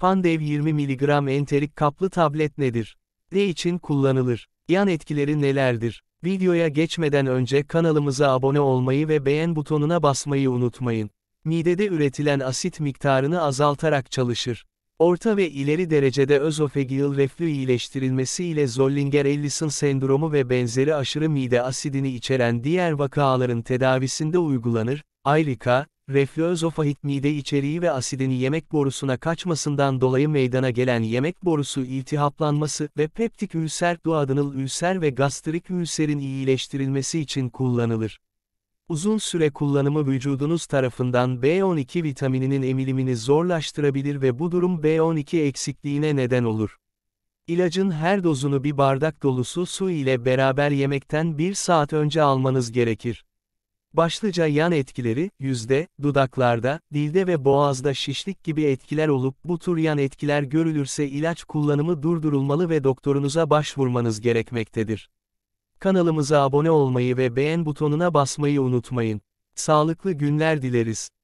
Pandev 20 mg enterik kaplı tablet nedir? Ne için kullanılır? Yan etkileri nelerdir? Videoya geçmeden önce kanalımıza abone olmayı ve beğen butonuna basmayı unutmayın. Midede üretilen asit miktarını azaltarak çalışır. Orta ve ileri derecede özofagiyal reflü iyileştirilmesi ile Zollinger-Ellison sendromu ve benzeri aşırı mide asidini içeren diğer vakaların tedavisinde uygulanır. Ayrıca, reflüözofagit mide içeriği ve asidini yemek borusuna kaçmasından dolayı meydana gelen yemek borusu iltihaplanması ve peptik ülser, duodenal ülser ve gastrik ülserin iyileştirilmesi için kullanılır. Uzun süre kullanımı vücudunuz tarafından B12 vitamininin emilimini zorlaştırabilir ve bu durum B12 eksikliğine neden olur. İlacın her dozunu bir bardak dolusu su ile beraber yemekten 1 saat önce almanız gerekir. Başlıca yan etkileri, dudaklarda, dilde ve boğazda şişlik gibi etkiler olup bu tür yan etkiler görülürse ilaç kullanımı durdurulmalı ve doktorunuza başvurmanız gerekmektedir. Kanalımıza abone olmayı ve beğen butonuna basmayı unutmayın. Sağlıklı günler dileriz.